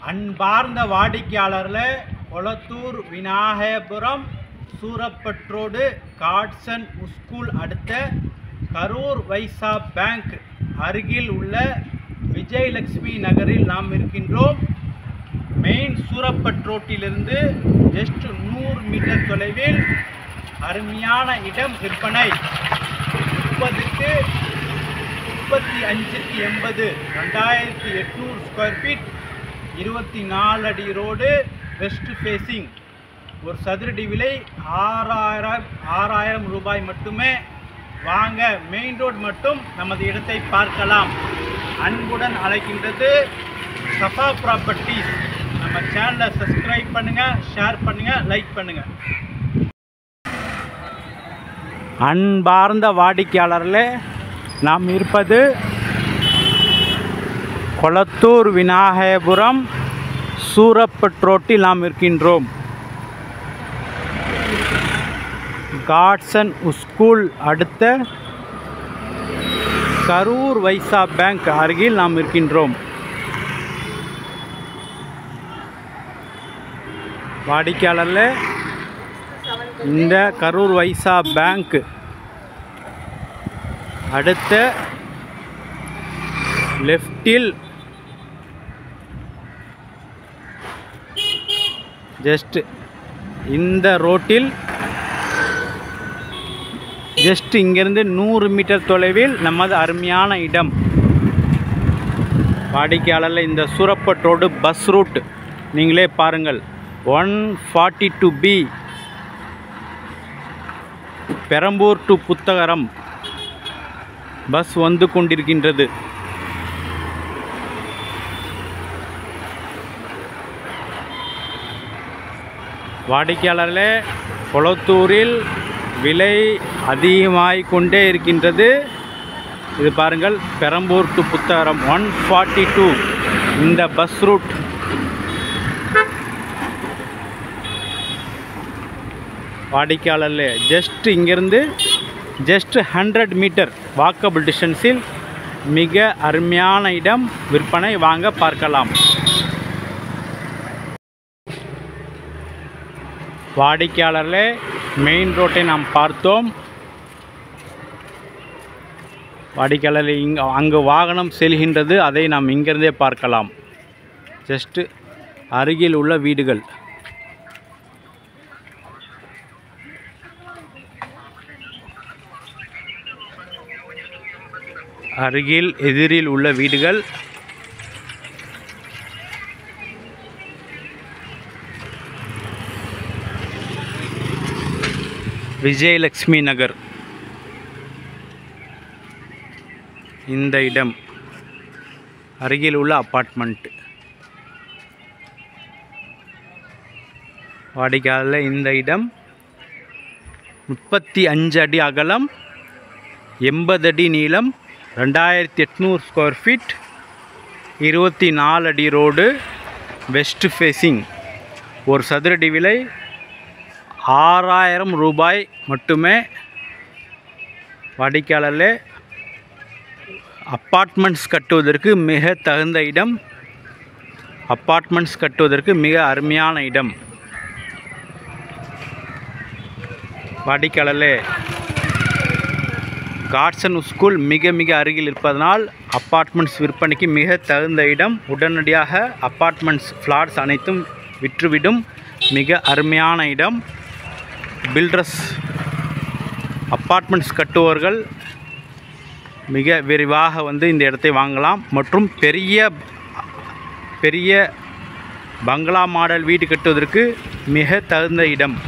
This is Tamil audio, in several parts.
அன்பார்ந்த வாடிக்கையாளர்களே, கொளத்தூர் விநாயகபுரம் சூரப்பட் ரோடு காட்சன் ஸ்கூல் அடுத்த கரூர் வைசா பேங்க் அருகில் உள்ள விஜயலட்சுமி நகரில் நாம் இருக்கின்றோம். மெயின் சூரப்பட் ரோட்டிலிருந்து ஜஸ்ட் 100 மீட்டர் தொலைவில் அருமையான இடம் விற்பனை. 30க்கு 35க்கு 80 2800 ஸ்கொயர் ஃபீட், 24 அடி ரோடு, வெஸ்ட் ஃபேஸிங். ஒரு சதுரடி விலை 6000 ரூபாய் மட்டுமே. வாங்க, மெயின் ரோடு மட்டும் நமது இடத்தை பார்க்கலாம். அன்புடன் அழைக்கின்றது சஃபா ப்ராப்பர்ட்டிஸ். நம்ம சேனலை சப்ஸ்கிரைப் பண்ணுங்கள், ஷேர் பண்ணுங்கள், லைக் பண்ணுங்கள். அன்பார்ந்த வாடிக்கையாளர்களே, நாம் இருப்பது கொளத்தூர் விநாயகபுரம் சூரப்பட் ரோட்டில் நாம் இருக்கின்றோம். காட்சன் ஸ்கூல் அடுத்த கரூர் வைசா பேங்க் அருகில் நாம் இருக்கின்றோம். வாடிக்கையாளர்களே, இந்த கரூர் வைசா பேங்க் அடுத்த லெஃப்டில் ஜஸ்ட் இந்த ரோட்டில் ஜஸ்ட் இங்கிருந்து 100 மீட்டர் தொலைவில் நமது அருமையான இடம். வாடிக்கையாளரில் இந்த சூரப்பட் ரோடு பஸ் ரூட் நீங்களே பாருங்கள். 142B Perambur to Puthagaram bus வந்து கொண்டிருக்கின்றது. வாடிக்கையாளர்களே, கொளத்தூரில் விலை அதிகமாகிக் கொண்டே இருக்கின்றது. இது பாருங்கள், பெரம்பூர் டு புத்தகரம் 142 இந்த பஸ் ரூட். வாடிக்கையாளர்களே, ஜஸ்ட் இங்கிருந்து ஜஸ்ட் 100 மீட்டர் வாக்கபிள் டிஸ்டன்ஸில் மிக அருமையான இடம் விற்பனை. வாங்க பார்க்கலாம். வாடிக்கையாளர்களே, மெயின் ரோட்டை நாம் பார்த்தோம். வாடிக்கையாளர்களே, அங்கு வாகனம் செல்கின்றது, அதை நாம் இங்கிருந்தே பார்க்கலாம். ஜஸ்ட் அருகில் உள்ள வீடுகள். அருகில் எதிரில் உள்ள வீடுகள். விஜயலட்சுமி நகர் இந்த இடம். அருகில் உள்ள அப்பார்ட்மெண்ட். வாடிக்கையாளர், இந்த இடம் 35 அடி அகலம், 80 அடி நீளம், 2800 ஸ்கொயர் ஃபீட், 24 அடி ரோடு, வெஸ்ட் ஃபேஸிங். ஒரு சதுரடி விலை 6000 ரூபாய் மட்டுமே. வாடிக்கையாளர்களே, அப்பார்ட்மெண்ட்ஸ் கட்டுவதற்கு மிக தகுந்த இடம். அப்பார்ட்மெண்ட்ஸ் கட்டுவதற்கு மிக அருமையான இடம். வாடிக்கையாளர்களே, காட்சன் ஸ்கூல் மிக மிக அருகில் இருப்பதனால் அப்பார்ட்மெண்ட்ஸ் விற்பனைக்கு மிக தகுந்த இடம். உடனடியாக அப்பார்ட்மெண்ட்ஸ் ஃப்ளாட்ஸ் அனைத்தும் விற்றுவிடும் மிக அருமையான இடம். பில்டர்ஸ் அப்பார்ட்மெண்ட்ஸ் கட்டுவர்கள் மிக விரைவாக வந்து இந்த இடத்தை வாங்கலாம். மற்றும் பெரிய பெரிய பங்களா மாடல் வீடு கட்டுவதற்கு மிக தகுந்த இடம்.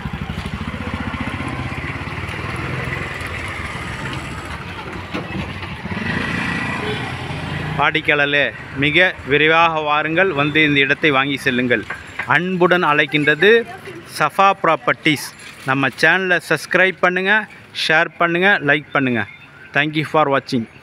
வாடிக்கையாளர்களே, மிக விரைவாக வாருங்கள், வந்து இந்த இடத்தை வாங்கி செல்லுங்கள். அன்புடன் அழைக்கின்றது சஃபா ப்ராப்பர்ட்டிஸ். நம்ம சேனலை சப்ஸ்கிரைப் பண்ணுங்கள், ஷேர் பண்ணுங்கள், லைக் பண்ணுங்கள். தேங்க்யூ ஃபார் வாட்சிங்.